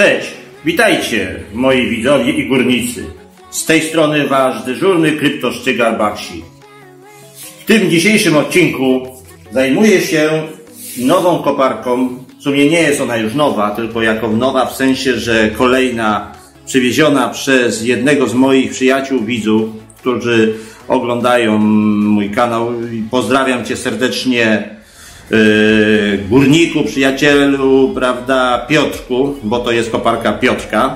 Cześć, witajcie moi widzowie i górnicy. Z tej strony wasz dyżurny kryptoszczygar Baxi. W tym dzisiejszym odcinku zajmuję się nową koparką. W sumie nie jest ona już nowa, tylko jako nowa w sensie, że kolejna przywieziona przez jednego z moich przyjaciół, widzów, którzy oglądają mój kanał. Pozdrawiam Cię serdecznie, górniku, przyjacielu, prawda, Piotrku, bo to jest koparka Piotrka.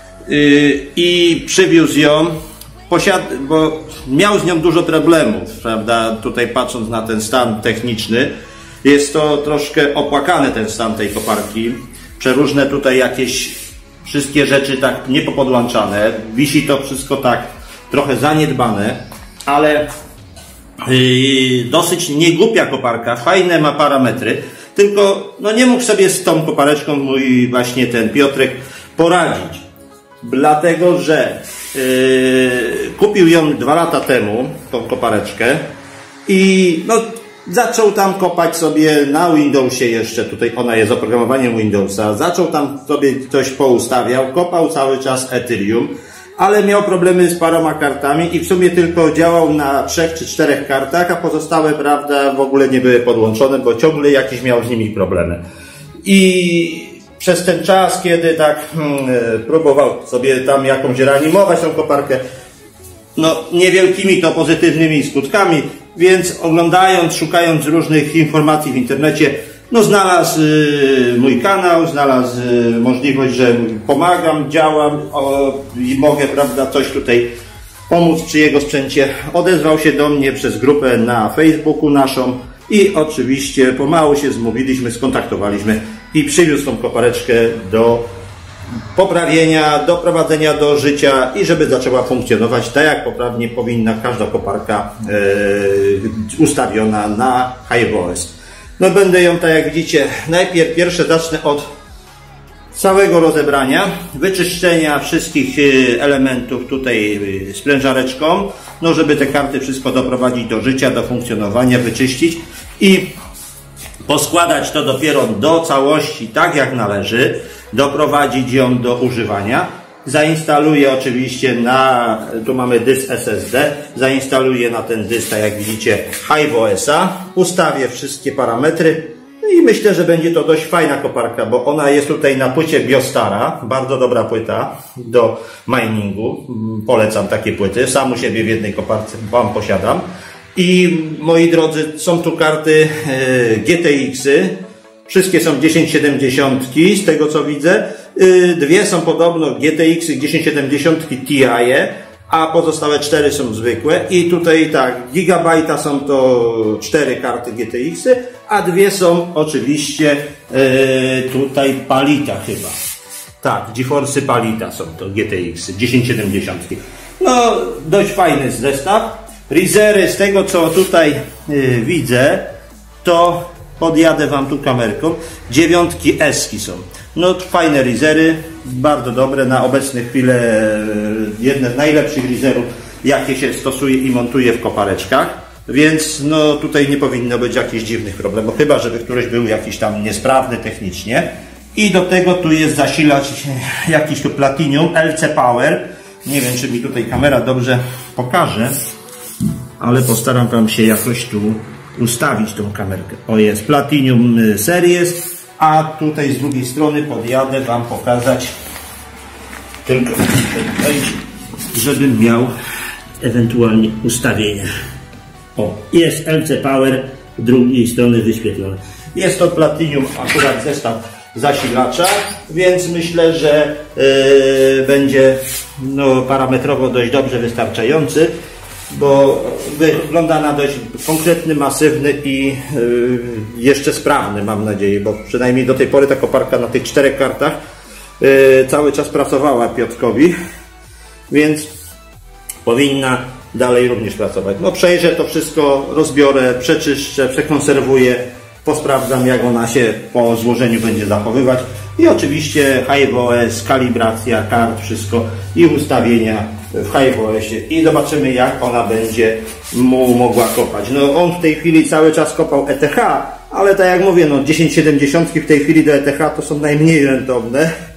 I przywiózł ją, bo miał z nią dużo problemów, prawda, tutaj patrząc na ten stan techniczny. Jest to troszkę opłakany ten stan tej koparki. Przeróżne tutaj jakieś wszystkie rzeczy tak niepopodłączane. Wisi to wszystko tak trochę zaniedbane, ale dosyć niegłupia koparka, fajne ma parametry, tylko no nie mógł sobie z tą kopareczką mój właśnie ten Piotrek poradzić. Dlatego, że kupił ją 2 lata temu, tą kopareczkę, i no zaczął tam kopać sobie na Windowsie jeszcze, tutaj ona jest oprogramowaniem Windowsa, zaczął tam sobie coś poustawiał, kopał cały czas Ethereum, ale miał problemy z paroma kartami i w sumie tylko działał na 3 czy 4 kartach, a pozostałe, prawda, w ogóle nie były podłączone, bo ciągle jakieś miał z nimi problemy. I przez ten czas, kiedy tak próbował sobie tam jakąś reanimować tą koparkę, no niewielkimi to pozytywnymi skutkami, więc oglądając, szukając różnych informacji w internecie, no znalazł mój kanał, znalazł możliwość, że pomagam, działam i mogę, prawda, coś tutaj pomóc przy jego sprzęcie. Odezwał się do mnie przez grupę na Facebooku naszą i oczywiście pomału się zmówiliśmy, skontaktowaliśmy i przywiózł tą kopareczkę do poprawienia, doprowadzenia do życia i żeby zaczęła funkcjonować tak, jak poprawnie powinna każda koparka ustawiona na HiveOS. No będę ją, tak jak widzicie, najpierw pierwsze zacznę od całego rozebrania, wyczyszczenia wszystkich elementów tutaj sprężareczką, no żeby te karty wszystko doprowadzić do życia, do funkcjonowania, wyczyścić i poskładać to dopiero do całości tak jak należy, doprowadzić ją do używania. Zainstaluję oczywiście tu mamy dysk SSD, zainstaluję na ten dysk, tak jak widzicie, HiveOS-a, ustawię wszystkie parametry i myślę, że będzie to dość fajna koparka, bo ona jest tutaj na płycie Biostara, bardzo dobra płyta do miningu, polecam takie płyty, sam u siebie w jednej koparce wam posiadam. I moi drodzy, są tu karty GTX-y, wszystkie są 1070 z tego co widzę. 2 są podobno GTX 1070 Ti, a pozostałe 4 są zwykłe. I tutaj tak, gigabajta są to 4 karty GTX, a 2 są oczywiście tutaj Palita chyba. Tak, GeForce Palita są to GTX 1070. No, dość fajny zestaw. Rizery, z tego co tutaj widzę, to podjadę wam tu kamerką. 9 S-ki są. No fajne rizery, bardzo dobre, na obecne chwile jedne z najlepszych rizerów, jakie się stosuje i montuje w kopareczkach, więc no tutaj nie powinno być jakichś dziwnych problemów, chyba żeby któryś był jakiś tam niesprawny technicznie. I do tego tu jest zasilacz jakiś tu Platinum LC Power. Nie wiem, czy mi tutaj kamera dobrze pokaże, ale postaram wam się jakoś tu ustawić tą kamerkę. O, jest Platinum Series, a tutaj z drugiej strony podjadę wam pokazać, tylko żebym miał ewentualnie ustawienie. O, jest LC Power, z drugiej strony wyświetlone. Jest to Platinum, akurat zestaw zasilacza, więc myślę, że będzie no, parametrowo dość dobrze wystarczający, bo wygląda na dość konkretny, masywny i jeszcze sprawny, mam nadzieję, bo przynajmniej do tej pory ta koparka na tych 4 kartach cały czas pracowała Piotrkowi, więc powinna dalej również pracować. No przejrzę to wszystko, rozbiorę, przeczyszczę, przekonserwuję, posprawdzam, jak ona się po złożeniu będzie zachowywać i oczywiście HiveOS, kalibracja kart, wszystko i ustawienia w HiveOSie i zobaczymy, jak ona będzie mogła kopać. No on w tej chwili cały czas kopał ETH, ale tak jak mówię, no 1070 w tej chwili do ETH to są najmniej rentowne,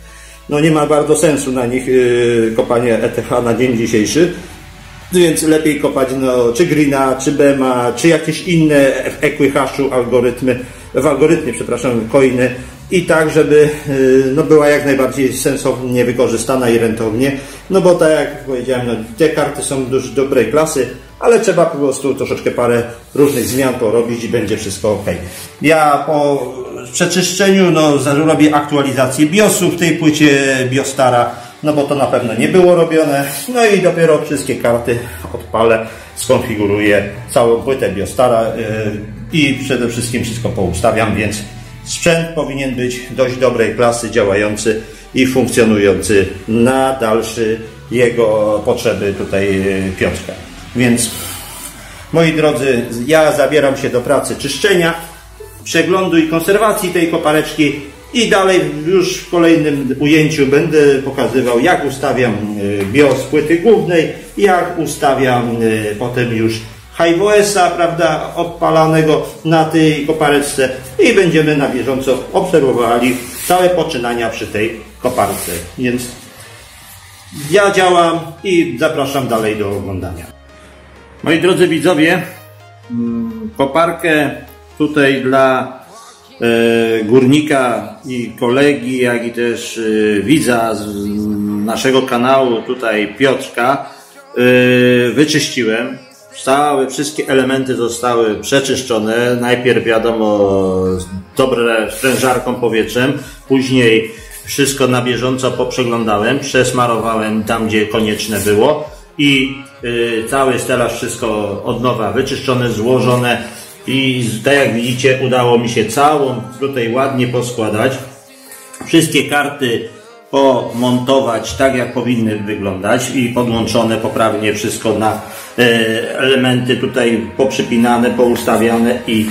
no nie ma bardzo sensu na nich kopanie ETH na dzień dzisiejszy. Więc lepiej kopać no, czy Greena, czy Bema, czy jakieś inne w Equihashu algorytmie, coiny i tak, żeby no, była jak najbardziej sensownie wykorzystana i rentownie. No bo tak jak powiedziałem, no, te karty są dość dobrej klasy, ale trzeba po prostu troszeczkę parę różnych zmian porobić i będzie wszystko ok. Ja po przeczyszczeniu no, robię aktualizację BIOSu w tej płycie BIOStara, no bo to na pewno nie było robione. No i dopiero wszystkie karty odpalę, skonfiguruję całą płytę BIOStara i przede wszystkim wszystko poustawiam, więc sprzęt powinien być dość dobrej klasy, działający i funkcjonujący na dalsze jego potrzeby tutaj Piotrka. Więc moi drodzy, ja zabieram się do pracy czyszczenia, przeglądu i konserwacji tej kopareczki i dalej już w kolejnym ujęciu będę pokazywał, jak ustawiam BIOS płyty głównej, jak ustawiam potem już HiveOS-a, prawda, odpalanego na tej kopareczce i będziemy na bieżąco obserwowali całe poczynania przy tej koparce. Więc ja działam i zapraszam dalej do oglądania. Moi drodzy widzowie, koparkę tutaj dla górnika i kolegi, jak i też widza z naszego kanału tutaj Piotrka wyczyściłem. Wszystkie elementy zostały przeczyszczone. Najpierw wiadomo dobre sprężarką powietrzem, później wszystko na bieżąco poprzeglądałem, przesmarowałem tam, gdzie konieczne było i cały stelaż, wszystko od nowa wyczyszczone, złożone i tak jak widzicie udało mi się całą tutaj ładnie poskładać. Wszystkie karty pomontować tak, jak powinny wyglądać i podłączone poprawnie wszystko na elementy tutaj poprzypinane, poustawiane i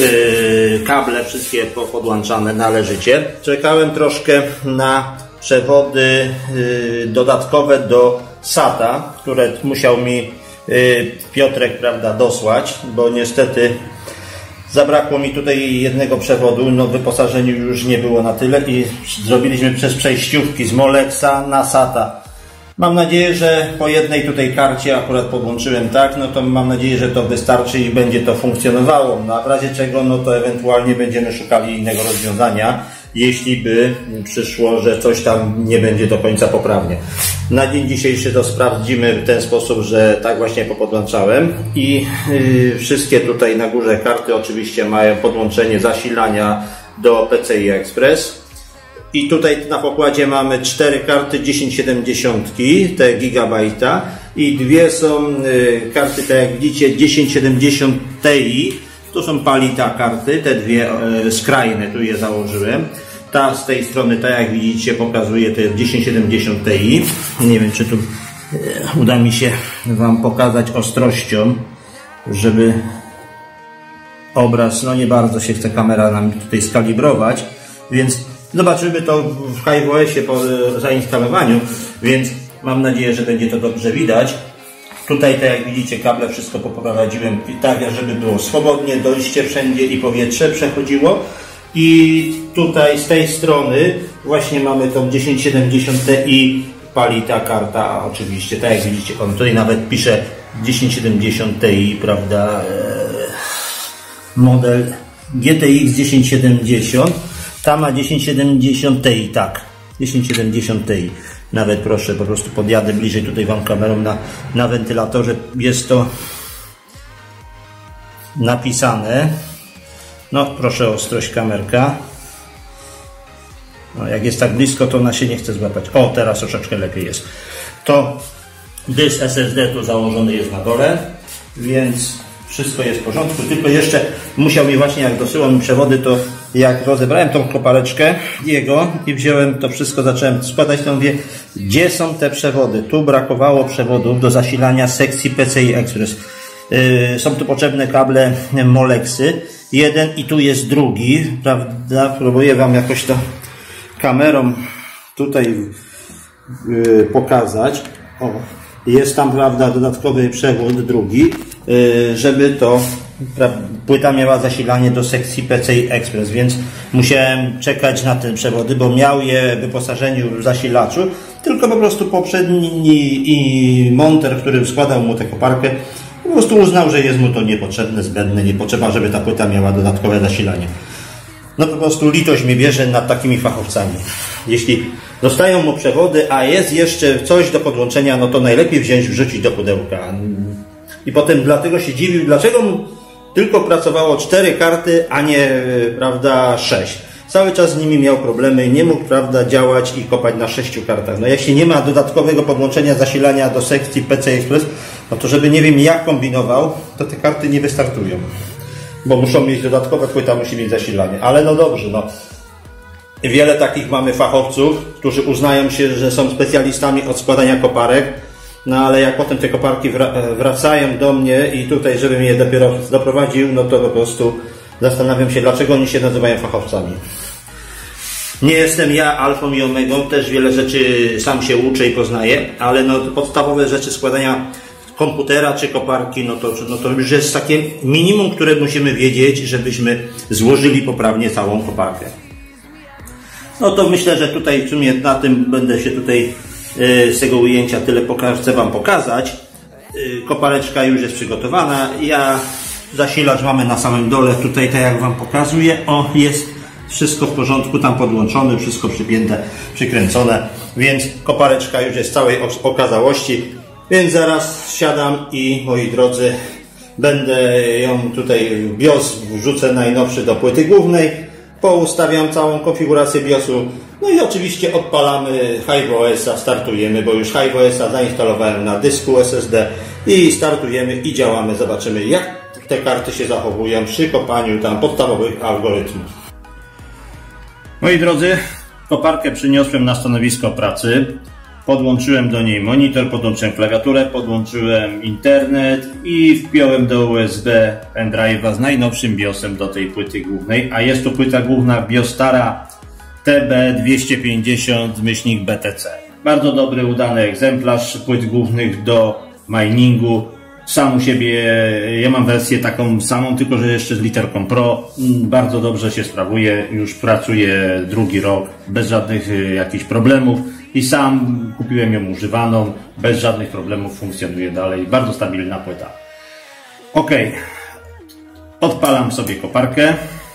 kable wszystkie podłączane należycie. Czekałem troszkę na przewody dodatkowe do SATA, które musiał mi Piotrek, prawda, dosłać, bo niestety zabrakło mi tutaj jednego przewodu, no w wyposażeniu już nie było na tyle i zrobiliśmy przez przejściówki z Molexa na SATA. Mam nadzieję, że po jednej tutaj karcie akurat podłączyłem tak, no to mam nadzieję, że to wystarczy i będzie to funkcjonowało. No a w razie czego, no to ewentualnie będziemy szukali innego rozwiązania, jeśli by przyszło, że coś tam nie będzie do końca poprawnie. Na dzień dzisiejszy to sprawdzimy w ten sposób, że tak właśnie popodłączałem i wszystkie tutaj na górze karty oczywiście mają podłączenie zasilania do PCI Express. I tutaj na pokładzie mamy 4 karty 1070, te gigabajta i dwie są karty, tak jak widzicie, 1070 Ti. To są Palita karty, te dwie skrajne, tu je założyłem. Ta z tej strony, tak jak widzicie, pokazuje te 1070 Ti. Nie wiem, czy tu uda mi się Wam pokazać ostrością, żeby obraz, no nie bardzo się chce kamera nam tutaj skalibrować, więc zobaczymy to w HiveOSie po zainstalowaniu, więc mam nadzieję, że będzie to dobrze widać. Tutaj, tak jak widzicie, kable wszystko poprowadziłem tak, żeby było swobodnie dojście wszędzie i powietrze przechodziło. I tutaj z tej strony właśnie mamy tą 1070 Ti Palita karta, oczywiście, tak jak widzicie, on tutaj nawet pisze 1070 Ti, prawda, model GTX 1070. Ta ma 1070 Ti, tak, 1070 Ti. Nawet proszę, po prostu podjadę bliżej tutaj Wam kamerą na wentylatorze. Jest to napisane. No, proszę o ostrość kamerka. No, jak jest tak blisko, to ona się nie chce złapać. O, teraz troszeczkę lepiej jest. To dysk SSD tu założony jest na dole, więc wszystko jest w porządku. Tylko jeszcze musiał mi właśnie, jak dosyłał mi przewody, to jak rozebrałem tą kopareczkę jego i wziąłem to wszystko, zacząłem składać, to mówię, gdzie są te przewody? Tu brakowało przewodów do zasilania sekcji PCI Express. Są tu potrzebne kable Molexy. Jeden i tu jest drugi, prawda? Próbuję Wam jakoś to kamerą tutaj pokazać. O, jest tam, prawda, dodatkowy przewód drugi, żeby to płyta miała zasilanie do sekcji PCI Express, więc musiałem czekać na te przewody, bo miał je w wyposażeniu w zasilaczu, tylko po prostu poprzedni i monter, który składał mu tę koparkę, po prostu uznał, że jest mu to niepotrzebne, zbędne, nie potrzeba, żeby ta płyta miała dodatkowe zasilanie. No po prostu litość mnie bierze nad takimi fachowcami. Jeśli dostają mu przewody, a jest jeszcze coś do podłączenia, no to najlepiej wrzucić do pudełka. I potem dlatego się dziwił, dlaczego mu tylko pracowało 4 karty, a nie, prawda, 6. Cały czas z nimi miał problemy, nie mógł, prawda, działać i kopać na 6 kartach. No jeśli nie ma dodatkowego podłączenia zasilania do sekcji PCI Express, no to żeby nie wiem jak kombinował, to te karty nie wystartują. Bo muszą mieć dodatkowe, płyta musi mieć zasilanie. Ale no dobrze, no. Wiele takich mamy fachowców, którzy uznają się, że są specjalistami od składania koparek, no ale jak potem te koparki wracają do mnie i tutaj, żebym je dopiero doprowadził, no to po prostu zastanawiam się, dlaczego oni się nazywają fachowcami. Nie jestem ja alfą i omegą, też wiele rzeczy sam się uczę i poznaję, ale no podstawowe rzeczy składania komputera czy koparki, no to już jest takie minimum, które musimy wiedzieć, żebyśmy złożyli poprawnie całą koparkę. No to myślę, że tutaj w sumie na tym będę się tutaj z tego ujęcia tyle chcę Wam pokazać. Kopareczka już jest przygotowana. Zasilacz mamy na samym dole, tutaj tak jak Wam pokazuję. O, jest wszystko w porządku, tam podłączone, wszystko przypięte, przykręcone, więc kopareczka już jest w całej okazałości. Więc zaraz siadam i, moi drodzy, będę ją tutaj, BIOS wrzucę najnowszy do płyty głównej, poustawiam całą konfigurację BIOSu, no i oczywiście odpalamy HiveOS-a, startujemy, bo już HiveOS-a zainstalowałem na dysku SSD i startujemy i działamy, zobaczymy jak te karty się zachowują przy kopaniu tam podstawowych algorytmów. Moi drodzy, koparkę przyniosłem na stanowisko pracy. Podłączyłem do niej monitor, podłączyłem klawiaturę, podłączyłem internet i wpiąłem do USB pendrive'a z najnowszym BIOSem do tej płyty głównej, a jest to płyta główna BIOStara TB250-BTC. Bardzo dobry, udany egzemplarz płyt głównych do miningu. Sam u siebie, ja mam wersję taką samą, tylko że jeszcze z literką Pro. Bardzo dobrze się sprawuje, już pracuję drugi rok bez żadnych jakichś problemów i sam kupiłem ją używaną, bez żadnych problemów funkcjonuje dalej, bardzo stabilna płyta. Ok, odpalam sobie koparkę.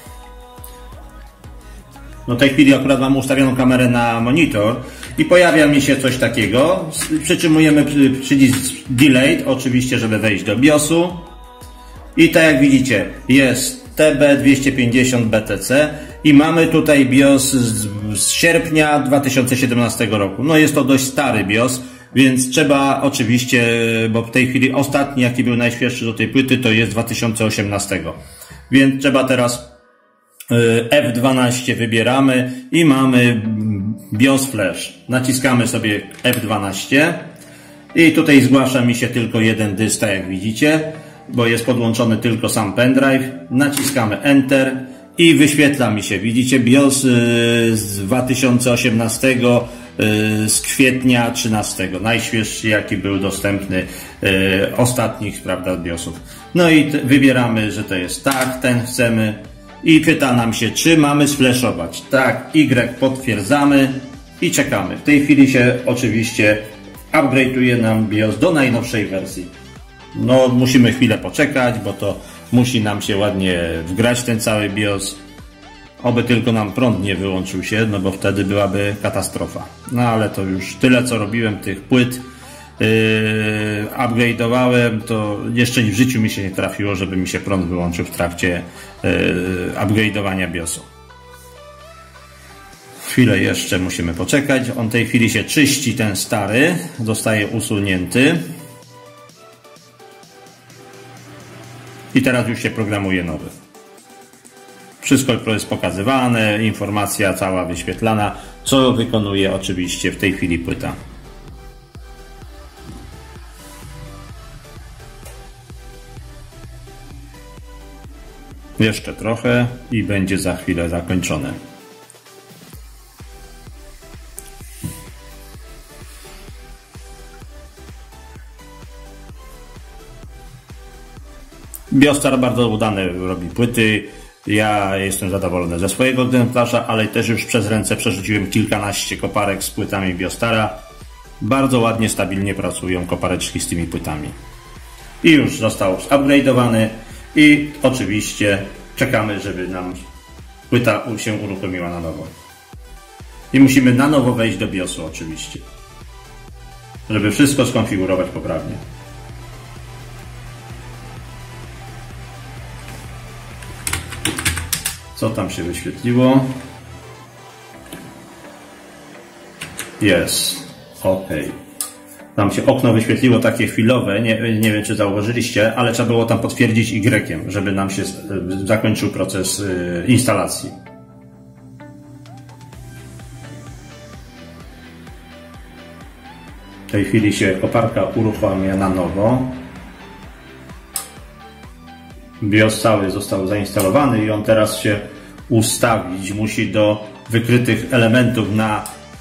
No w tej chwili akurat mam ustawioną kamerę na monitor i pojawia mi się coś takiego. Przytrzymujemy przycisk Delete, oczywiście, żeby wejść do BIOSu. I tak jak widzicie, jest TB250-BTC i mamy tutaj BIOS z sierpnia 2017 roku. No jest to dość stary BIOS, więc trzeba oczywiście, bo w tej chwili ostatni, jaki był najświeższy do tej płyty, to jest 2018. Więc trzeba teraz F12 wybieramy i mamy BIOS Flash. Naciskamy sobie F12 i tutaj zgłasza mi się tylko jeden dysk, tak jak widzicie, bo jest podłączony tylko sam pendrive. Naciskamy Enter i wyświetla mi się, widzicie, BIOS z 2018 z kwietnia 13, najświeższy jaki był dostępny, ostatnich, prawda, BIOSów. No i wybieramy, że to jest tak, ten chcemy. I pyta nam się, czy mamy sflashować. Tak, Y potwierdzamy i czekamy. W tej chwili się oczywiście upgrade'uje nam BIOS do najnowszej wersji. No musimy chwilę poczekać, bo to musi nam się ładnie wgrać ten cały BIOS. Oby tylko nam prąd nie wyłączył się, no bo wtedy byłaby katastrofa. No ale to już tyle co robiłem tych płyt. Upgrade'owałem, to jeszcze w życiu mi się nie trafiło, żeby mi się prąd wyłączył w trakcie upgrade'owania BIOSu. Chwilę jeszcze musimy poczekać. On w tej chwili się czyści, ten stary, zostaje usunięty. I teraz już się programuje nowy. Wszystko jest pokazywane, informacja cała wyświetlana, co wykonuje oczywiście w tej chwili płyta. Jeszcze trochę i będzie za chwilę zakończone. Biostar bardzo udane robi płyty. Ja jestem zadowolony ze swojego egzemplarza, ale też już przez ręce przerzuciłem kilkanaście koparek z płytami Biostara. Bardzo ładnie, stabilnie pracują kopareczki z tymi płytami. I już został zupgrade'owany i oczywiście czekamy, żeby nam płyta się uruchomiła na nowo. I musimy na nowo wejść do BIOSu oczywiście, żeby wszystko skonfigurować poprawnie. Co tam się wyświetliło? Jest. OK. Tam się okno wyświetliło takie chwilowe, nie wiem czy zauważyliście, ale trzeba było tam potwierdzić Y, żeby nam się zakończył proces instalacji. W tej chwili się koparka uruchamia na nowo. BIOS cały został zainstalowany i on teraz się ustawić musi do wykrytych elementów na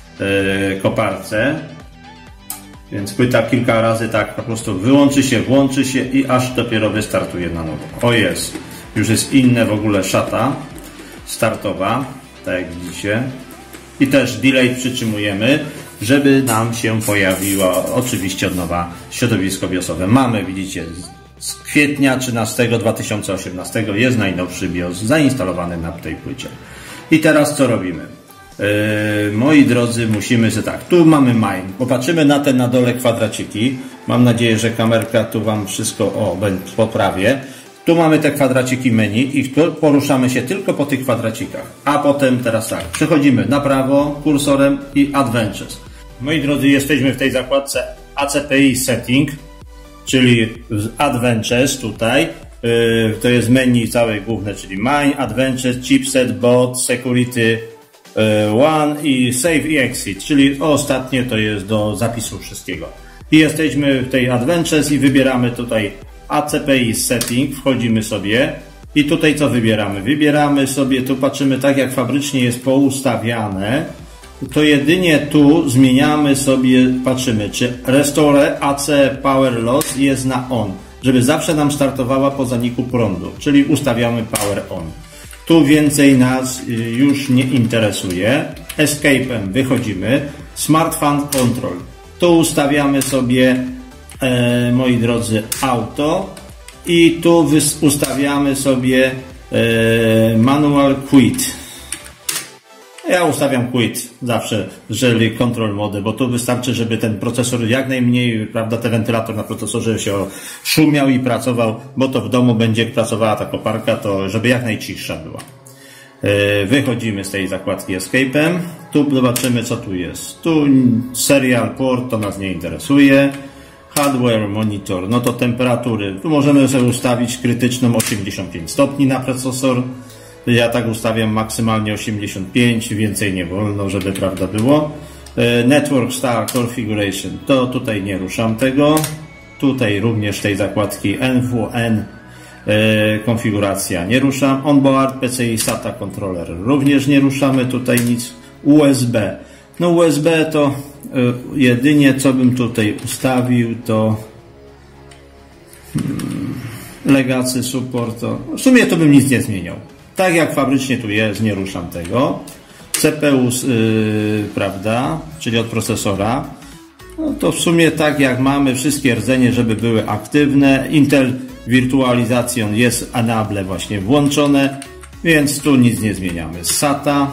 koparce. Więc płyta kilka razy tak po prostu wyłączy się, włączy się i aż dopiero wystartuje na nowo. O jest, już jest inne w ogóle szata startowa, tak jak widzicie. I też delay przytrzymujemy, żeby nam się pojawiło oczywiście od nowa środowisko BIOSowe. Mamy, widzicie, z kwietnia 13 2018 jest najnowszy BIOS zainstalowany na tej płycie. I teraz co robimy? Moi drodzy, musimy sobie tak, tu mamy mine, popatrzymy na te na dole kwadraciki, mam nadzieję, że kamerka tu Wam wszystko poprawię. Tu mamy te kwadraciki menu i poruszamy się tylko po tych kwadracikach, a potem teraz tak, przechodzimy na prawo kursorem i Adventures. Moi drodzy, jesteśmy w tej zakładce ACPI Setting, czyli Adventures tutaj, to jest menu całe główne, czyli Mine, Adventures, Chipset, Bot, Security, One i Save i Exit, czyli ostatnie to jest do zapisu wszystkiego. I jesteśmy w tej Adventures i wybieramy tutaj ACPI Setting, wchodzimy sobie i tutaj co wybieramy? Wybieramy sobie, tu patrzymy tak jak fabrycznie jest poustawiane, to jedynie tu zmieniamy sobie, patrzymy czy Restore AC Power Loss jest na On, żeby zawsze nam startowała po zaniku prądu, czyli ustawiamy Power On. Tu więcej nas już nie interesuje. Escape'em wychodzimy. Smart Fan Control. Tu ustawiamy sobie, moi drodzy, auto i tu ustawiamy sobie Manual Quit. Ja ustawiam Quit zawsze, jeżeli Control Mode, bo tu wystarczy, żeby ten procesor jak najmniej, prawda, ten wentylator na procesorze się szumiał i pracował, bo to w domu będzie pracowała ta koparka, to żeby jak najcichsza była. Wychodzimy z tej zakładki Escape'em. Tu zobaczymy co tu jest. Tu Serial Port, to nas nie interesuje. Hardware Monitor, no to temperatury. Tu możemy sobie ustawić krytyczną 85 stopni na procesor. Ja tak ustawiam maksymalnie 85, więcej nie wolno, żeby prawda było. Network Style Configuration, to tutaj nie ruszam tego. Tutaj również tej zakładki NVN konfiguracja nie ruszam. Onboard PCI SATA Controller również nie ruszamy, tutaj nic. USB, no USB to jedynie co bym tutaj ustawił to Legacy Support, to w sumie to bym nic nie zmieniał. Tak jak fabrycznie tu jest, nie ruszam tego. CPU, prawda, czyli od procesora. No to w sumie tak jak mamy wszystkie rdzenie, żeby były aktywne. Intel Virtualization jest enable właśnie włączone, więc tu nic nie zmieniamy. SATA,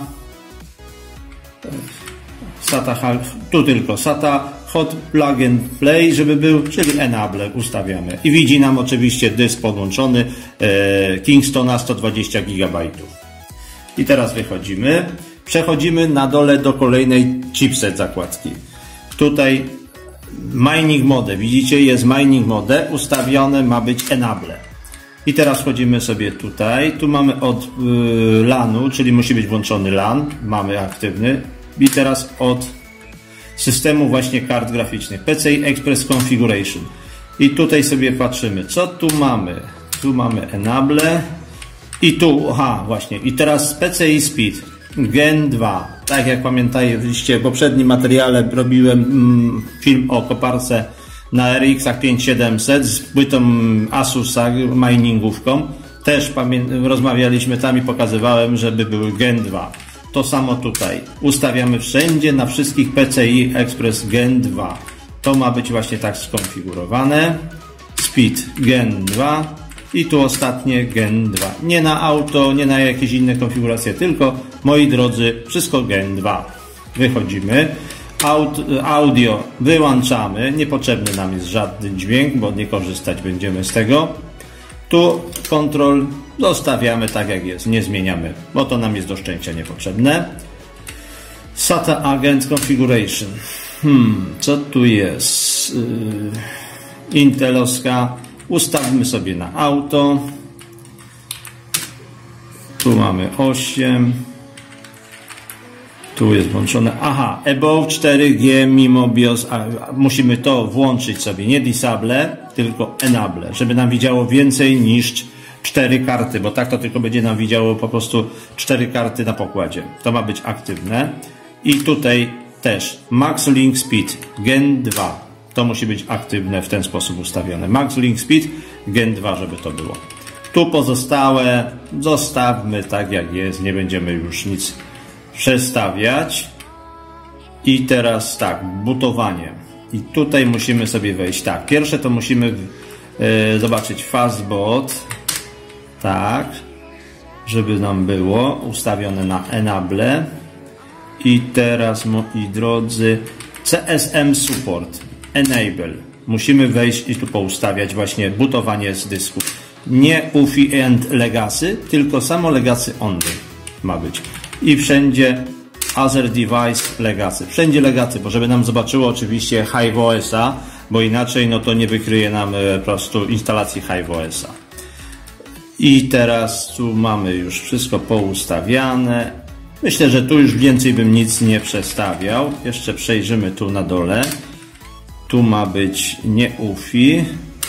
tu tylko SATA, Hot Plug and Play, żeby był, czyli enable ustawiamy. I widzi nam oczywiście dysk podłączony Kingstona 120 GB. I teraz wychodzimy. Przechodzimy na dole do kolejnej chipset zakładki. Tutaj Mining Mode, widzicie, jest Mining Mode, ustawione ma być enable. I teraz wchodzimy sobie tutaj. Tu mamy od LAN-u, czyli musi być włączony LAN, mamy aktywny. I teraz od systemu właśnie kart graficznych, PCI Express Configuration. I tutaj sobie patrzymy, co tu mamy. Tu mamy enable i tu, aha, właśnie. I teraz PCI Speed Gen 2. Tak jak pamiętacie w poprzednim materiale robiłem film o koparce na RX-ach 5700 z płytą Asusa miningówką. Też rozmawialiśmy tam i pokazywałem, żeby były Gen 2. To samo tutaj. Ustawiamy wszędzie na wszystkich PCI Express Gen 2. To ma być właśnie tak skonfigurowane. Speed Gen 2 i tu ostatnie Gen 2. Nie na auto, nie na jakieś inne konfiguracje, tylko, moi drodzy, wszystko Gen 2. Wychodzimy. Audio wyłączamy. Niepotrzebny nam jest żaden dźwięk, bo nie korzystać będziemy z tego. Tu kontrol zostawiamy tak jak jest, nie zmieniamy, bo to nam jest do szczęścia niepotrzebne. SATA Agent Configuration. Co tu jest? Intelowska. Ustawmy sobie na auto. Tu mamy 8. Tu jest włączone. Aha, above 4G mimo BIOS. Musimy to włączyć sobie. Nie disable, tylko enable, żeby nam widziało więcej niż 4 karty, bo tak to tylko będzie nam widziało po prostu 4 karty na pokładzie. To ma być aktywne. I tutaj też Max Link Speed Gen 2. To musi być aktywne w ten sposób ustawione. Max Link Speed Gen 2, żeby to było. Tu pozostałe zostawmy tak jak jest. Nie będziemy już nic przestawiać. I teraz tak, bootowanie. I tutaj musimy sobie wejść. Tak, pierwsze to musimy zobaczyć fastboot. Tak, żeby nam było ustawione na enable. I teraz, moi drodzy, CSM Support Enable. Musimy wejść i tu poustawiać właśnie bootowanie z dysku. Nie UEFI and Legacy, tylko samo Legacy only ma być. I wszędzie Other Device Legacy. Wszędzie Legacy, bo żeby nam zobaczyło oczywiście HiveOS-a, bo inaczej no to nie wykryje nam po prostu instalacji HiveOS-a. I teraz tu mamy już wszystko poustawiane. Myślę, że tu już więcej bym nic nie przestawiał. Jeszcze przejrzymy tu na dole. Tu ma być nie UEFI.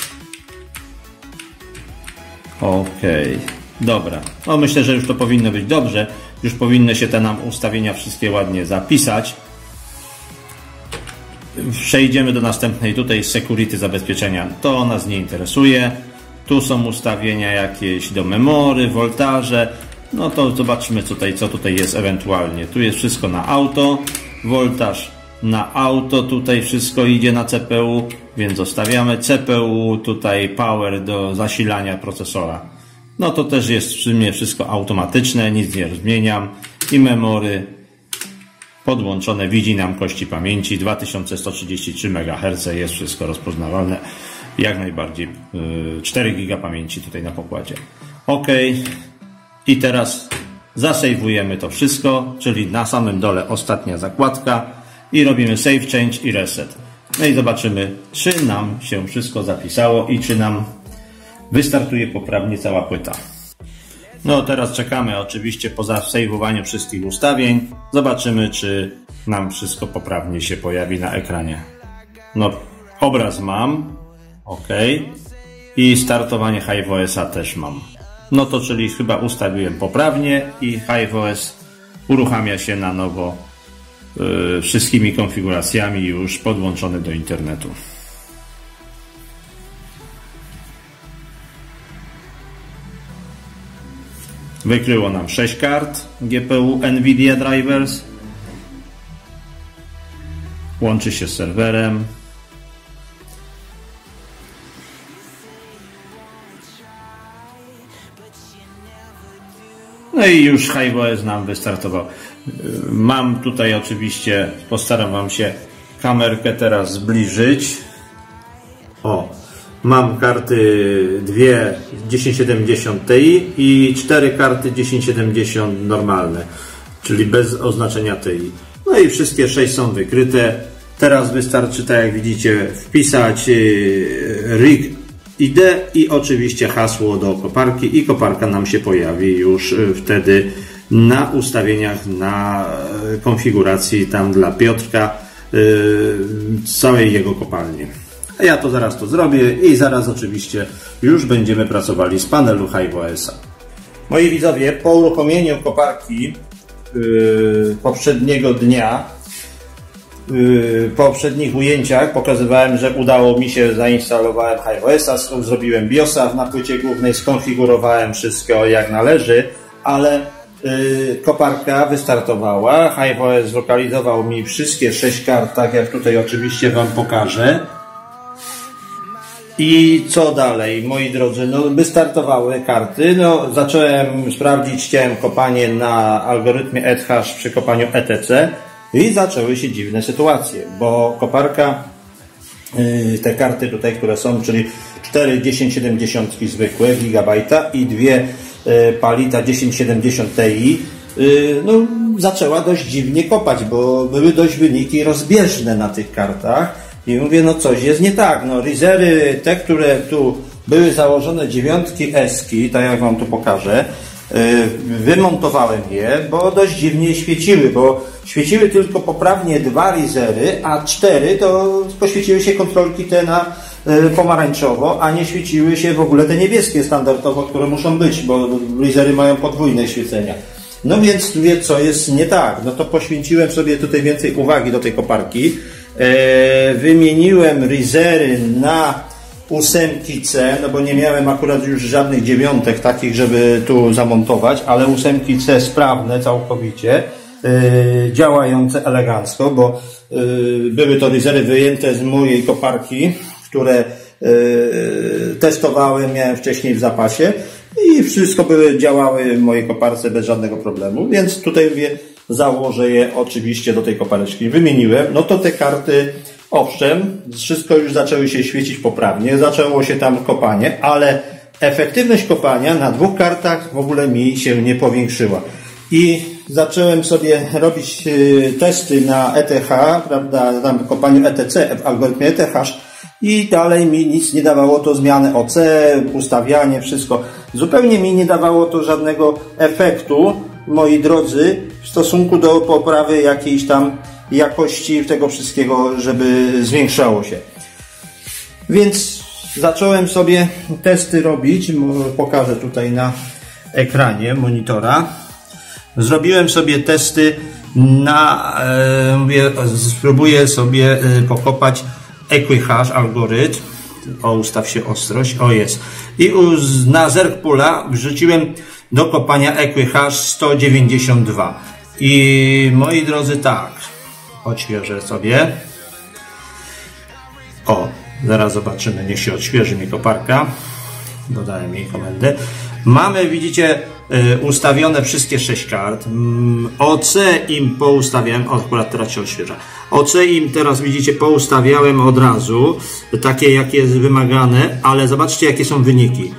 Ok, dobra. No myślę, że już to powinno być dobrze. Już powinny się te nam ustawienia wszystkie ładnie zapisać. Przejdziemy do następnej tutaj security zabezpieczenia. To nas nie interesuje. Tu są ustawienia jakieś do memory, woltaże. No to zobaczmy tutaj, co tutaj jest ewentualnie. Tu jest wszystko na auto. Woltaż na auto. Tutaj wszystko idzie na CPU, więc zostawiamy CPU. Tutaj power do zasilania procesora. No to też jest w sumie wszystko automatyczne, nic nie zmieniam. I memory podłączone, widzi nam kości pamięci 2133 MHz, jest wszystko rozpoznawalne. Jak najbardziej 4 GB pamięci tutaj na pokładzie. OK. I teraz zasejwujemy to wszystko, czyli na samym dole ostatnia zakładka i robimy save, change i reset. No i zobaczymy, czy nam się wszystko zapisało i czy nam wystartuje poprawnie cała płyta. No teraz czekamy oczywiście po zasejwowaniu wszystkich ustawień. Zobaczymy, czy nam wszystko poprawnie się pojawi na ekranie. No obraz mam. OK. I startowanie HiveOS-a też mam. No to czyli chyba ustawiłem poprawnie i HiveOS uruchamia się na nowo wszystkimi konfiguracjami już podłączony do internetu. Wykryło nam 6 kart GPU NVIDIA Drivers. Łączy się z serwerem. No i już HiveOS nam wystartował. Mam tutaj oczywiście, postaram wam się kamerkę teraz zbliżyć. O, mam karty dwie 1070 Ti i 4 karty 1070 normalne, czyli bez oznaczenia Ti. No i wszystkie 6 są wykryte. Teraz wystarczy, tak jak widzicie, wpisać rig ID i oczywiście hasło do koparki i koparka nam się pojawi już wtedy na ustawieniach, na konfiguracji tam dla Piotrka całej jego kopalni. A ja to zaraz to zrobię i zaraz oczywiście już będziemy pracowali z panelu HiveOS-a. Moi widzowie, po uruchomieniu koparki poprzedniego dnia w poprzednich ujęciach pokazywałem, że udało mi się, zainstalowałem HiveOS-a, zrobiłem BIOS-a na płycie głównej, skonfigurowałem wszystko jak należy, ale koparka wystartowała, HiveOS zlokalizował mi wszystkie 6 kart, tak jak tutaj oczywiście Wam pokażę. I co dalej, moi drodzy? No, wystartowały karty. No, zacząłem sprawdzić, chciałem kopanie na algorytmie ETHash przy kopaniu ETC i zaczęły się dziwne sytuacje, bo koparka, te karty tutaj, które są, czyli 4 1070 zwykłe gigabajta i 2 Palita 1070 Ti, no, zaczęła dość dziwnie kopać, bo były dość wyniki rozbieżne na tych kartach. I mówię, no coś jest nie tak, no rizery, te, które tu były założone 9 eski, tak jak Wam tu pokażę, wymontowałem je, bo dość dziwnie świeciły, bo świeciły tylko poprawnie 2 rizery, a 4 to poświeciły się kontrolki te na pomarańczowo, a nie świeciły się w ogóle te niebieskie standardowo, które muszą być, bo rizery mają podwójne świecenia. No więc mówię, co jest nie tak, no to poświęciłem sobie tutaj więcej uwagi do tej koparki. Wymieniłem rizery na 8C, no bo nie miałem akurat już żadnych 9 takich, żeby tu zamontować, ale 8C sprawne całkowicie, działające elegancko, bo były to rizery wyjęte z mojej koparki, które testowałem, miałem wcześniej w zapasie i wszystko działały w mojej koparce bez żadnego problemu, więc tutaj mówię, założę je oczywiście do tej kopareczki. Wymieniłem, no to te karty, owszem, wszystko już zaczęły się świecić poprawnie, zaczęło się tam kopanie, ale efektywność kopania na 2 kartach w ogóle mi się nie powiększyła. I zacząłem sobie robić testy na ETH, prawda, na kopaniu ETC, w algorytmie ETHash i dalej mi nic nie dawało to zmiany OC, ustawianie, wszystko. Zupełnie mi nie dawało to żadnego efektu, moi drodzy, w stosunku do poprawy jakiejś tam jakości tego wszystkiego, żeby zwiększało się. Więc zacząłem sobie testy robić, pokażę tutaj na ekranie monitora. Zrobiłem sobie testy na, spróbuję sobie pokopać Equihash algorytm. O, ustaw się ostrość, o jest. I na Zergpoola wrzuciłem do kopania Equihash 192. I moi drodzy, tak, odświeżę sobie. O, zaraz zobaczymy, niech się odświeży mi koparka. Dodałem jej komendę. Mamy, widzicie, ustawione wszystkie 6 kart. OC im poustawiałem, akurat teraz się odświeża. OC im teraz, widzicie, poustawiałem od razu, takie jakie jest wymagane, ale zobaczcie, jakie są wyniki.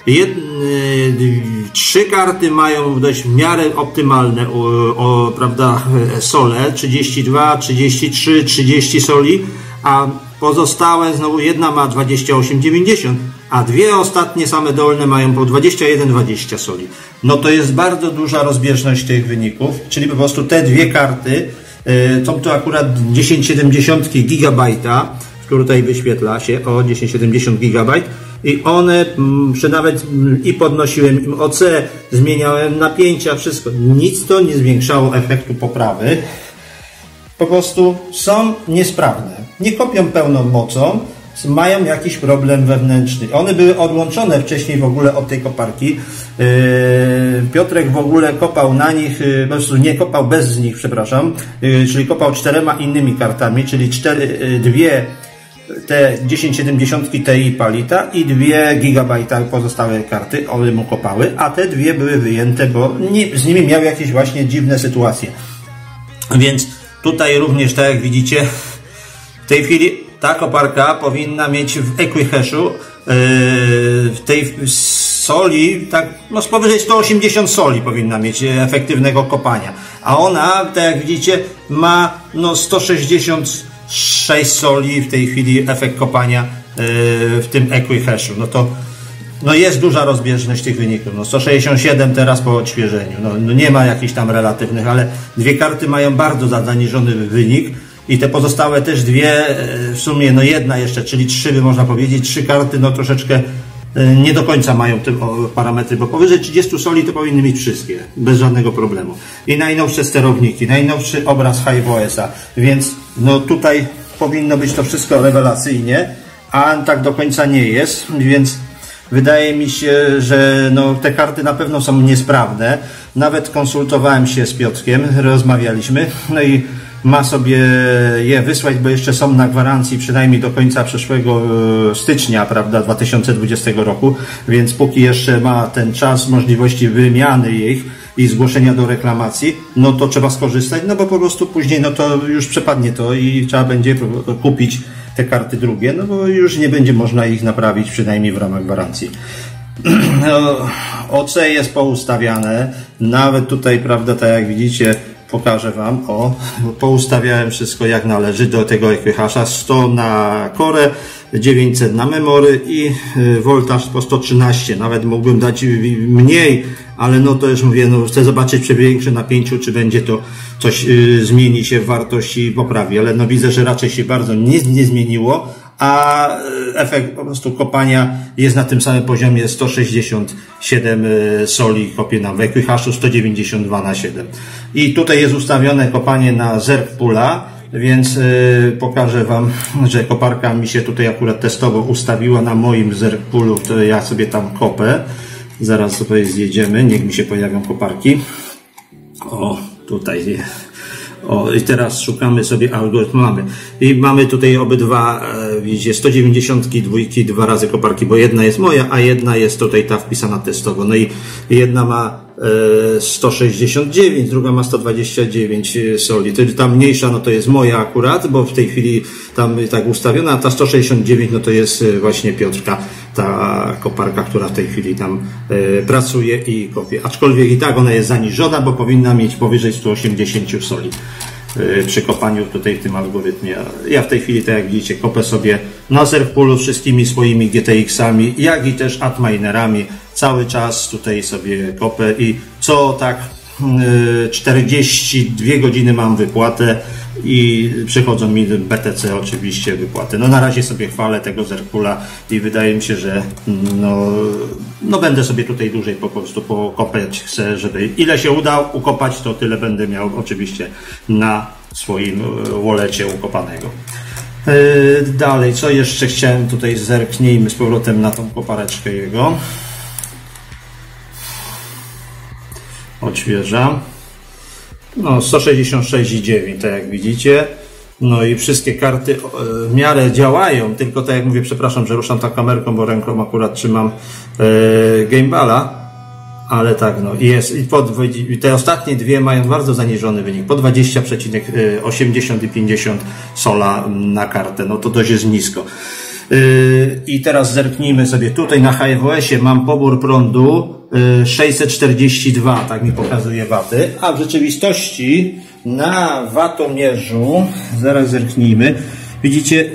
3 karty mają dość w miarę optymalne, prawda, sole, 32, 33, 30 soli, a pozostałe, znowu jedna ma 28,90, a 2 ostatnie same dolne mają po 21,20 soli. No to jest bardzo duża rozbieżność tych wyników, czyli po prostu te 2 karty, są to akurat 1070 GB, który tutaj wyświetla się, o 1070 GB, i one, nawet i podnosiłem im OC, zmieniałem napięcia, wszystko. Nic to nie zwiększało efektu poprawy. Po prostu są niesprawne. Nie kopią pełną mocą, mają jakiś problem wewnętrzny. One były odłączone wcześniej w ogóle od tej koparki. Piotrek w ogóle kopał na nich, po prostu nie kopał bez nich, przepraszam, czyli kopał 4 innymi kartami, czyli 2 te 1070 Ti Palita i 2 GB pozostałe karty, one mu kopały, a te 2 były wyjęte, bo z nimi miały jakieś właśnie dziwne sytuacje. Więc tutaj również, tak jak widzicie, w tej chwili ta koparka powinna mieć w Equihashu w tej soli, tak, no powyżej 180 soli powinna mieć efektywnego kopania, a ona, tak jak widzicie, ma no 166 soli w tej chwili efekt kopania w tym Equihashu. No to no jest duża rozbieżność tych wyników. No 167 teraz po odświeżeniu. No nie ma jakichś tam relatywnych, ale 2 karty mają bardzo zaniżony wynik i te pozostałe też 2, w sumie no jedna jeszcze, czyli 3 by można powiedzieć, 3 karty no troszeczkę nie do końca mają te parametry, bo powyżej 30 soli to powinny mieć wszystkie, bez żadnego problemu. I najnowsze sterowniki, najnowszy obraz HiveOS-a, więc no tutaj powinno być to wszystko rewelacyjnie, a tak do końca nie jest, więc wydaje mi się, że no, te karty na pewno są niesprawne. Nawet konsultowałem się z Piotrkiem, rozmawialiśmy, no i ma sobie je wysłać, bo jeszcze są na gwarancji przynajmniej do końca przyszłego stycznia, prawda, 2020 roku, więc póki jeszcze ma ten czas możliwości wymiany ich i zgłoszenia do reklamacji, no to trzeba skorzystać, no bo po prostu później no to już przepadnie to i trzeba będzie kupić te karty drugie, no bo już nie będzie można ich naprawić, przynajmniej w ramach gwarancji. No, OC jest poustawiane, nawet tutaj, prawda, tak jak widzicie, pokażę Wam, poustawiałem wszystko jak należy do tego EQH-a, 100 na Core, 900 na memory i voltaż po 113, nawet mógłbym dać mniej, ale no to już mówię, no chcę zobaczyć przy większym napięciu, czy będzie to coś zmieni się w wartości i poprawi, ale no widzę, że raczej się bardzo nic nie zmieniło, a efekt po prostu kopania jest na tym samym poziomie, 167 soli kopię nam w EQH-u, 192 na 7. I tutaj jest ustawione kopanie na zerk pula, więc pokażę Wam, że koparka mi się tutaj akurat testowo ustawiła na moim zerk pulu, to ja sobie tam kopę. Zaraz sobie zjedziemy, niech mi się pojawią koparki. O, tutaj. O, i teraz szukamy sobie algorytmu. I mamy tutaj obydwa, widzicie, 192, dwa razy koparki, bo jedna jest moja, a jedna jest tutaj ta wpisana testowo. No i jedna ma 169, druga ma 129 soli. Ta mniejsza no to jest moja akurat, bo w tej chwili tam tak ustawiona, a ta 169 no to jest właśnie Piotrka, ta koparka, która w tej chwili tam pracuje i kopie. Aczkolwiek i tak ona jest zaniżona, bo powinna mieć powyżej 180 soli przy kopaniu tutaj w tym algorytmie. Ja w tej chwili, tak jak widzicie, kopę sobie na zerkpulu wszystkimi swoimi GTX-ami, jak i też Antminerami. Cały czas tutaj sobie kopę i co tak 42 godziny mam wypłatę i przychodzą mi BTC oczywiście wypłaty. No na razie sobie chwalę tego zerkpula i wydaje mi się, że no będę sobie tutaj dłużej po prostu pokopać. Chcę, żeby ile się uda ukopać, to tyle będę miał oczywiście na swoim wallecie ukopanego. Dalej, co jeszcze chciałem tutaj, zerknijmy z powrotem na tą kopareczkę jego. Odświeżam. No 166,9, tak jak widzicie. No i wszystkie karty w miarę działają, tylko tak jak mówię, przepraszam, że ruszam tą kamerką, bo ręką akurat trzymam Gameballa. Ale tak, no jest. I te ostatnie dwie mają bardzo zaniżony wynik, po 20,80 i 50 sola na kartę. No to dość jest nisko. I teraz zerknijmy sobie tutaj na HiveOS-ie, mam pobór prądu 642, tak mi pokazuje waty, a w rzeczywistości na watomierzu, zaraz zerknijmy, widzicie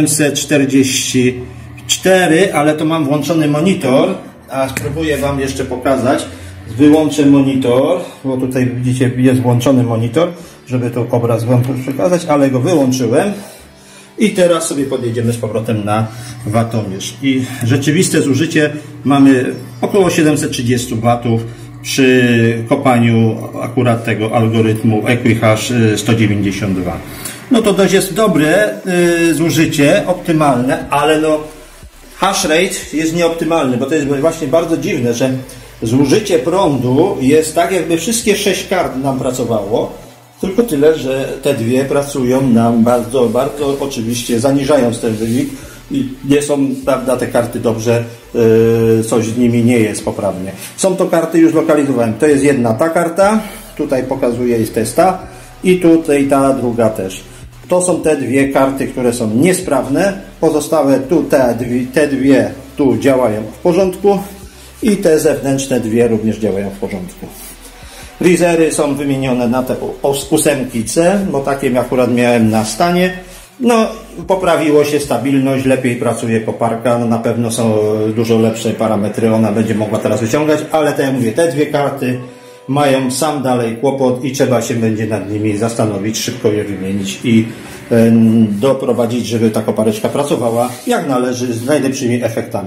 744, ale to mam włączony monitor, a spróbuję Wam jeszcze pokazać. Wyłączę monitor, bo tutaj widzicie jest włączony monitor, żeby to obraz Wam przekazać, ale go wyłączyłem. I teraz sobie podjedziemy z powrotem na watomierz. I rzeczywiste zużycie mamy około 730 watów przy kopaniu akurat tego algorytmu EQH 192. No to dość jest dobre zużycie, optymalne, ale no hash rate jest nieoptymalny, bo to jest właśnie bardzo dziwne, że zużycie prądu jest tak, jakby wszystkie 6 kart nam pracowało. Tylko tyle, że te dwie pracują nam bardzo, bardzo oczywiście zaniżając ten wynik i nie są, prawda, te karty dobrze, coś z nimi nie jest poprawnie. Są to karty, już lokalizowałem, to jest jedna ta karta, tutaj pokazuję jest testa i tutaj ta druga też. To są te dwie karty, które są niesprawne, pozostałe tu te dwie tu działają w porządku i te zewnętrzne dwie również działają w porządku. Rizery są wymienione na te 8C, bo takie akurat miałem na stanie. No, poprawiło się stabilność, lepiej pracuje koparka, no na pewno są dużo lepsze parametry, ona będzie mogła teraz wyciągać, ale tak jak mówię, te dwie karty mają sam dalej kłopot i trzeba się będzie nad nimi zastanowić, szybko je wymienić i doprowadzić, żeby ta kopareczka pracowała jak należy z najlepszymi efektami.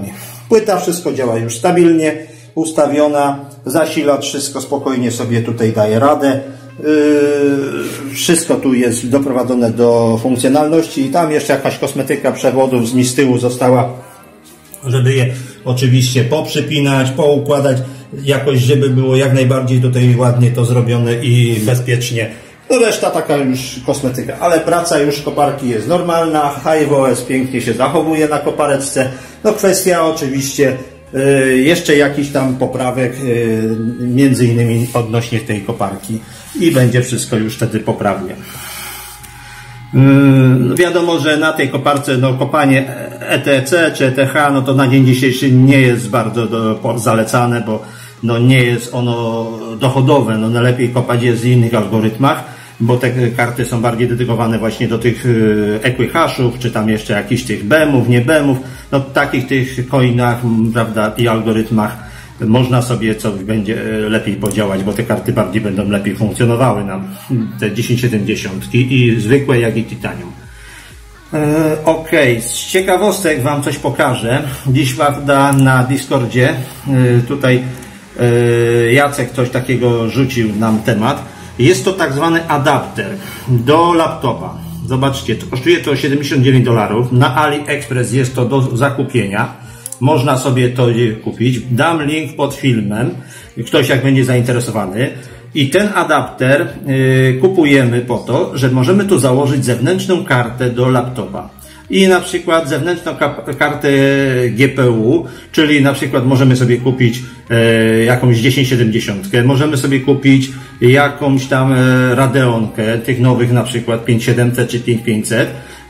Płyta, wszystko działa już stabilnie, ustawiona, zasilacz, wszystko spokojnie sobie tutaj daje radę. Wszystko tu jest doprowadzone do funkcjonalności i tam jeszcze jakaś kosmetyka przewodów z tyłu została, żeby je oczywiście poprzypinać, poukładać jakoś, żeby było jak najbardziej tutaj ładnie to zrobione i bezpiecznie. No reszta taka już kosmetyka, ale praca już koparki jest normalna, HiveOS pięknie się zachowuje na kopareczce. No kwestia oczywiście jeszcze jakiś tam poprawek, między innymi odnośnie tej koparki i będzie wszystko już wtedy poprawnie. Wiadomo, że na tej koparce no, kopanie ETC czy ETH no to na dzień dzisiejszy nie jest bardzo zalecane, bo no, nie jest ono dochodowe. No, najlepiej kopać jest w innych algorytmach, bo te karty są bardziej dedykowane właśnie do tych equihashów, czy tam jeszcze jakichś tych BEM-ów, nie BEM-ów. No takich tych coinach, prawda, i algorytmach można sobie co będzie lepiej podziałać, bo te karty bardziej będą lepiej funkcjonowały nam, te 1070 i zwykłe, jak i Titanium. Okej, z ciekawostek wam coś pokażę. Dziś, prawda, na Discordzie tutaj Jacek coś takiego rzucił nam temat. Jest to tak zwany adapter do laptopa. Zobaczcie, to kosztuje to $79. Na AliExpress jest to do zakupienia. Można sobie to kupić. Dam link pod filmem. Ktoś jak będzie zainteresowany. I ten adapter kupujemy po to, że możemy tu założyć zewnętrzną kartę do laptopa. I na przykład zewnętrzną kartę GPU, czyli na przykład możemy sobie kupić jakąś 1070, możemy sobie kupić jakąś tam Radeonkę, tych nowych na przykład 5700 czy 5500.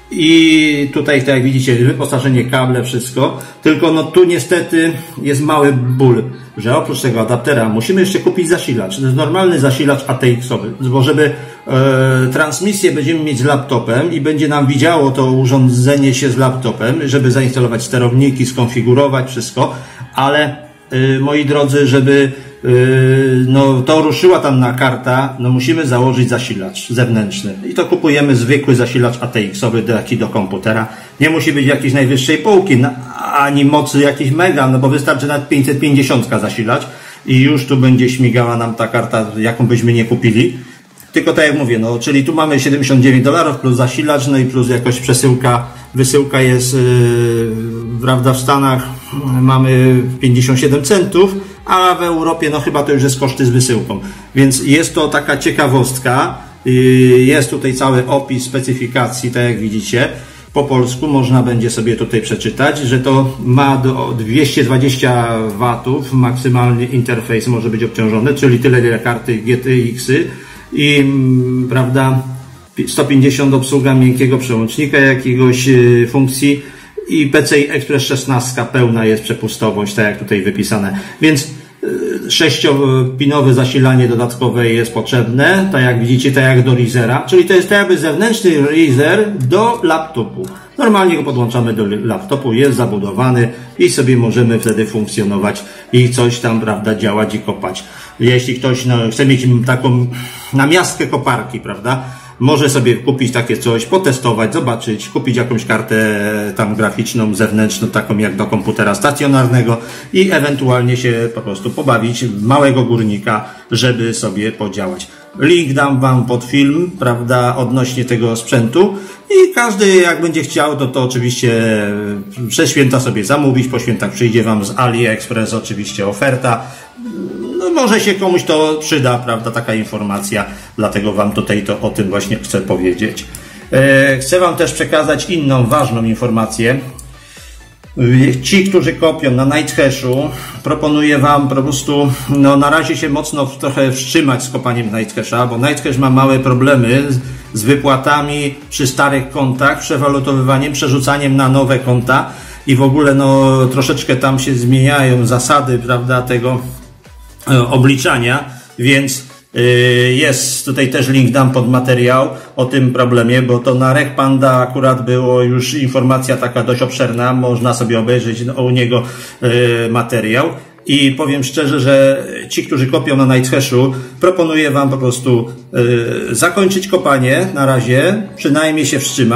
I tutaj, tak jak widzicie, wyposażenie, kable, wszystko. Tylko no tu niestety jest mały ból, że oprócz tego adaptera musimy jeszcze kupić zasilacz. To jest normalny zasilacz ATX-owy, bo żeby transmisję będziemy mieć z laptopem i będzie nam widziało to urządzenie się z laptopem, żeby zainstalować sterowniki, skonfigurować wszystko, ale moi drodzy, żeby no to ruszyła tam na karta, no musimy założyć zasilacz zewnętrzny i to kupujemy zwykły zasilacz ATX-owy do komputera. Nie musi być jakiejś najwyższej półki, ani mocy jakiejś mega, no bo wystarczy nawet 550 zasilacz i już tu będzie śmigała nam ta karta, jaką byśmy nie kupili. Tylko tak jak mówię, no czyli tu mamy $79 plus zasilacz, no i plus jakoś przesyłka, wysyłka jest, prawda, w Stanach mamy 57 centów, a w Europie no chyba to już jest koszty z wysyłką. Więc jest to taka ciekawostka, jest tutaj cały opis specyfikacji, tak jak widzicie. Po polsku można będzie sobie tutaj przeczytać, że to ma do 220 W maksymalnie interfejs może być obciążony, czyli tyle ile karty GTX-y i prawda 150 obsługa miękkiego przełącznika jakiegoś funkcji i PCI Express 16 pełna jest przepustowość, tak jak tutaj wypisane. Więc 6-pinowe zasilanie dodatkowe jest potrzebne, tak jak widzicie, tak jak do Razera, czyli to jest tak jakby zewnętrzny Razer do laptopu. Normalnie go podłączamy do laptopu, jest zabudowany i sobie możemy wtedy funkcjonować i coś tam, prawda, działać i kopać. Jeśli ktoś chce mieć taką namiastkę koparki, prawda, może sobie kupić takie coś, potestować, zobaczyć, kupić jakąś kartę tam graficzną, zewnętrzną, taką jak do komputera stacjonarnego i ewentualnie się po prostu pobawić małego górnika, żeby sobie podziałać. Link dam wam pod film, prawda, odnośnie tego sprzętu i każdy jak będzie chciał, to oczywiście przez święta sobie zamówić, po świętach przyjdzie wam z AliExpress oczywiście oferta. No może się komuś to przyda, prawda, taka informacja, dlatego wam tutaj to o tym właśnie chcę powiedzieć. Chcę wam też przekazać inną ważną informację. Ci, którzy kopią na Nighthashu, proponuję wam po prostu, no na razie się mocno trochę wstrzymać z kopaniem Nighthash, bo Nighthash ma małe problemy z wypłatami przy starych kontach, przewalutowywaniem, przerzucaniem na nowe konta i w ogóle no troszeczkę tam się zmieniają zasady, prawda, tego obliczania, więc jest tutaj też link, dam pod materiał o tym problemie, bo to na RechPanda akurat było już informacja taka dość obszerna, można sobie obejrzeć u niego materiał i powiem szczerze, że ci, którzy kopią na Nighthashu, proponuję wam po prostu zakończyć kopanie na razie, przynajmniej się wstrzymać,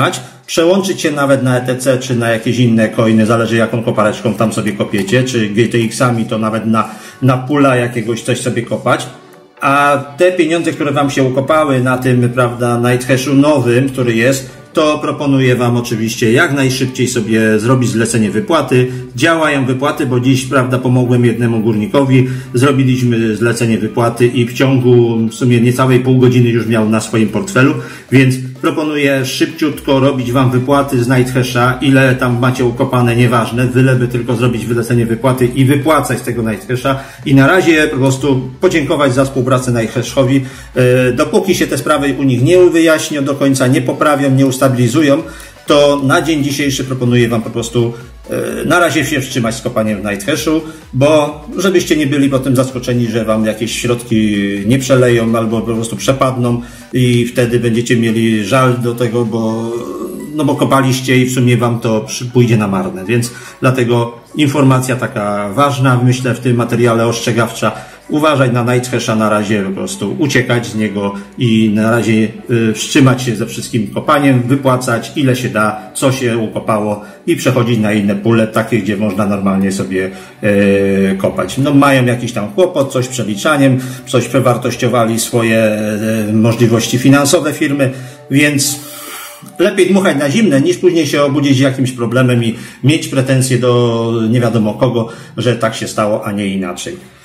przełączyć się nawet na ETC, czy na jakieś inne coiny, zależy jaką kopareczką tam sobie kopiecie, czy GTX-ami, to nawet na pula jakiegoś coś sobie kopać. A te pieniądze, które wam się ukopały na tym, prawda, Nighthashu nowym, który jest, to proponuję wam oczywiście jak najszybciej sobie zrobić zlecenie wypłaty. Działają wypłaty, bo dziś, prawda, pomogłem jednemu górnikowi, zrobiliśmy zlecenie wypłaty i w ciągu w sumie niecałej pół godziny już miał na swoim portfelu, więc proponuję szybciutko robić wam wypłaty z Nighthasha, ile tam macie ukopane, nieważne, byleby tylko zrobić wylecenie wypłaty i wypłacać z tego Nighthasha i na razie po prostu podziękować za współpracę Nighthashowi. Dopóki się te sprawy u nich nie wyjaśnią do końca, nie poprawią, nie ustabilizują, to na dzień dzisiejszy proponuję wam po prostu na razie się wstrzymać z kopaniem w Nighthashu, bo żebyście nie byli potem zaskoczeni, że wam jakieś środki nie przeleją albo po prostu przepadną i wtedy będziecie mieli żal do tego, bo kopaliście i w sumie wam to pójdzie na marne. Więc dlatego informacja taka ważna, myślę, w tym materiale ostrzegawcza. Uważaj na Nighthasha, na razie po prostu uciekać z niego i na razie wstrzymać się ze wszystkim kopaniem, wypłacać ile się da, co się ukopało i przechodzić na inne pule, takie, gdzie można normalnie sobie kopać. No mają jakiś tam kłopot, coś z przeliczaniem, coś przewartościowali swoje możliwości finansowe firmy, więc lepiej dmuchać na zimne, niż później się obudzić jakimś problemem i mieć pretensje do nie wiadomo kogo, że tak się stało, a nie inaczej.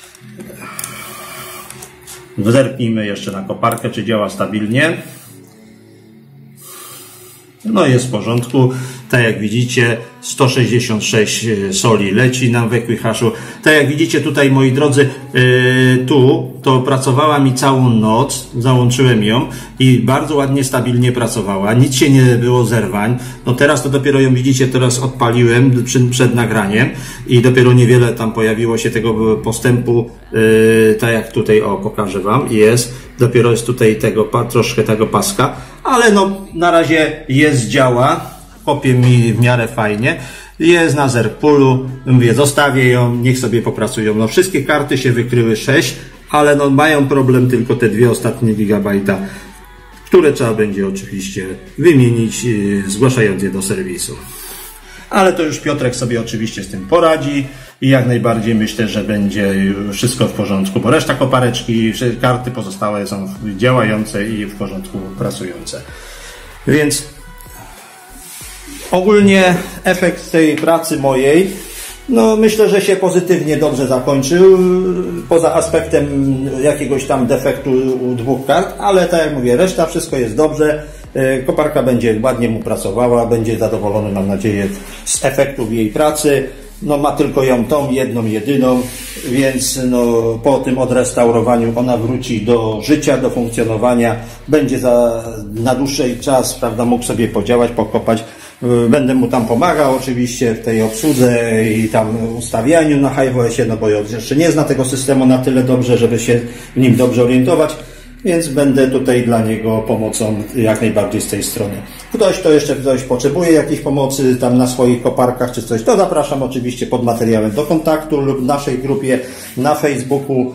Zerknijmy jeszcze na koparkę, czy działa stabilnie. No jest w porządku. Tak jak widzicie, 166 soli leci nam w Equihashu. Tak jak widzicie tutaj, moi drodzy, tu to pracowała mi całą noc, załączyłem ją i bardzo ładnie, stabilnie pracowała. Nic się nie było zerwań. No teraz to dopiero ją widzicie, teraz odpaliłem przed nagraniem i dopiero niewiele tam pojawiło się tego postępu, tak jak tutaj, o, pokażę wam, jest. Dopiero jest tutaj troszkę tego paska, ale no na razie jest, działa. Kopie mi w miarę fajnie. Jest na Zerkpulu. Mówię, zostawię ją, niech sobie popracują. No wszystkie karty się wykryły 6, ale no mają problem tylko te dwie ostatnie gigabajta, które trzeba będzie oczywiście wymienić, zgłaszając je do serwisu. Ale to już Piotrek sobie oczywiście z tym poradzi i jak najbardziej myślę, że będzie wszystko w porządku, bo reszta kopareczki, karty pozostałe są działające i w porządku pracujące. Więc ogólnie efekt tej pracy mojej, no myślę, że się pozytywnie dobrze zakończył, poza aspektem jakiegoś tam defektu u dwóch kart, ale tak jak mówię, reszta wszystko jest dobrze, koparka będzie ładnie mu pracowała, będzie zadowolony, mam nadzieję, z efektów jej pracy. No ma tylko ją tą jedną, jedyną, więc no, po tym odrestaurowaniu ona wróci do życia, do funkcjonowania, będzie na dłuższy czas, prawda, mógł sobie podziałać, pokopać. Będę mu tam pomagał oczywiście w tej obsłudze i tam ustawianiu na HiveOS-ie, no bo jeszcze nie zna tego systemu na tyle dobrze, żeby się w nim dobrze orientować, więc będę tutaj dla niego pomocą jak najbardziej z tej strony. Ktoś potrzebuje jakiejś pomocy tam na swoich koparkach czy coś, to zapraszam oczywiście pod materiałem do kontaktu lub w naszej grupie na Facebooku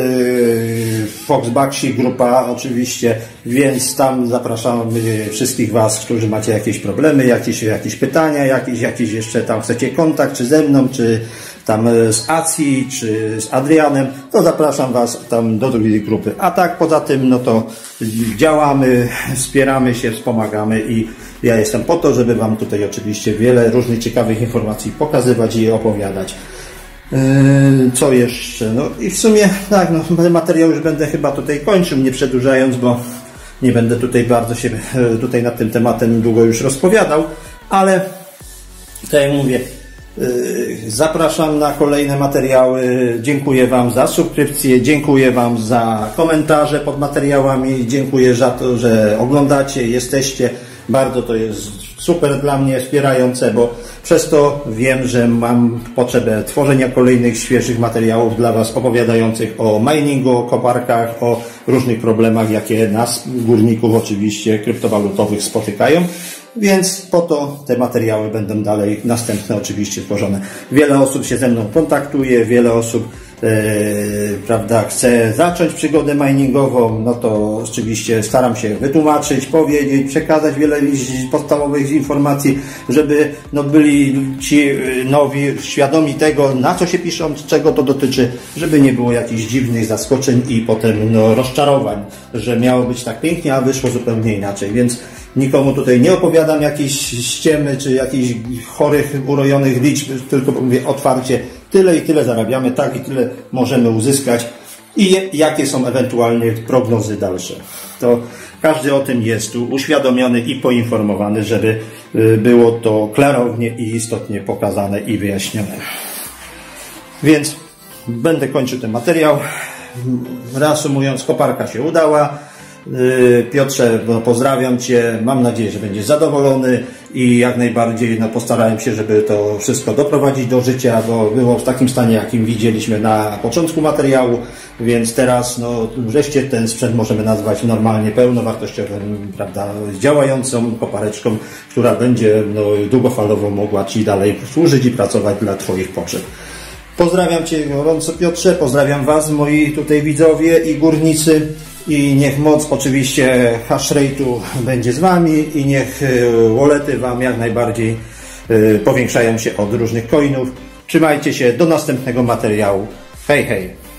Foxbaxi grupa oczywiście, więc tam zapraszam wszystkich Was, którzy macie jakieś problemy, jakieś pytania, jakieś jeszcze tam chcecie kontakt, czy ze mną, czy tam z Acji, czy z Adrianem, to zapraszam Was tam do drugiej grupy. A tak poza tym, no to działamy, wspieramy się, wspomagamy i ja jestem po to, żeby Wam tutaj oczywiście wiele różnych ciekawych informacji pokazywać i opowiadać. Co jeszcze? No i w sumie tak, no materiał już będę chyba tutaj kończył, nie przedłużając, bo nie będę tutaj bardzo się tutaj nad tym tematem długo już rozpowiadał, ale tak jak mówię, zapraszam na kolejne materiały. Dziękuję Wam za subskrypcję, dziękuję Wam za komentarze pod materiałami, dziękuję za to, że oglądacie, jesteście. Bardzo to jest super dla mnie, wspierające, bo przez to wiem, że mam potrzebę tworzenia kolejnych świeżych materiałów dla Was opowiadających o miningu, o koparkach, o różnych problemach, jakie nas, górników oczywiście, kryptowalutowych spotykają. Więc po to te materiały będą dalej następne oczywiście tworzone. Wiele osób się ze mną kontaktuje, wiele osób prawda, chce zacząć przygodę miningową, no to oczywiście staram się wytłumaczyć, powiedzieć, przekazać wiele podstawowych informacji, żeby no, byli ci nowi świadomi tego, na co się piszą, czego to dotyczy, żeby nie było jakichś dziwnych zaskoczeń i potem no, rozczarowań, że miało być tak pięknie, a wyszło zupełnie inaczej, więc nikomu tutaj nie opowiadam jakiejś ściemy, czy jakichś chorych, urojonych liczb, tylko mówię otwarcie, tyle i tyle zarabiamy, tak i tyle możemy uzyskać i jakie są ewentualnie prognozy dalsze. To każdy o tym jest tu uświadomiony i poinformowany, żeby było to klarownie i istotnie pokazane i wyjaśnione. Więc będę kończył ten materiał. Reasumując, koparka się udała. Piotrze, no, pozdrawiam Cię, mam nadzieję, że będziesz zadowolony i jak najbardziej no, postarałem się, żeby to wszystko doprowadzić do życia, bo było w takim stanie, jakim widzieliśmy na początku materiału, więc teraz no, wreszcie ten sprzęt możemy nazwać normalnie pełnowartościowym, prawda, działającą kopareczką, która będzie no, długofalowo mogła Ci dalej służyć i pracować dla Twoich potrzeb. Pozdrawiam Cię gorąco, Piotrze, pozdrawiam Was, moi tutaj widzowie i górnicy. I niech moc oczywiście hashrate'u będzie z Wami i niech wallety Wam jak najbardziej powiększają się od różnych coinów. Trzymajcie się, do następnego materiału. Hej, hej!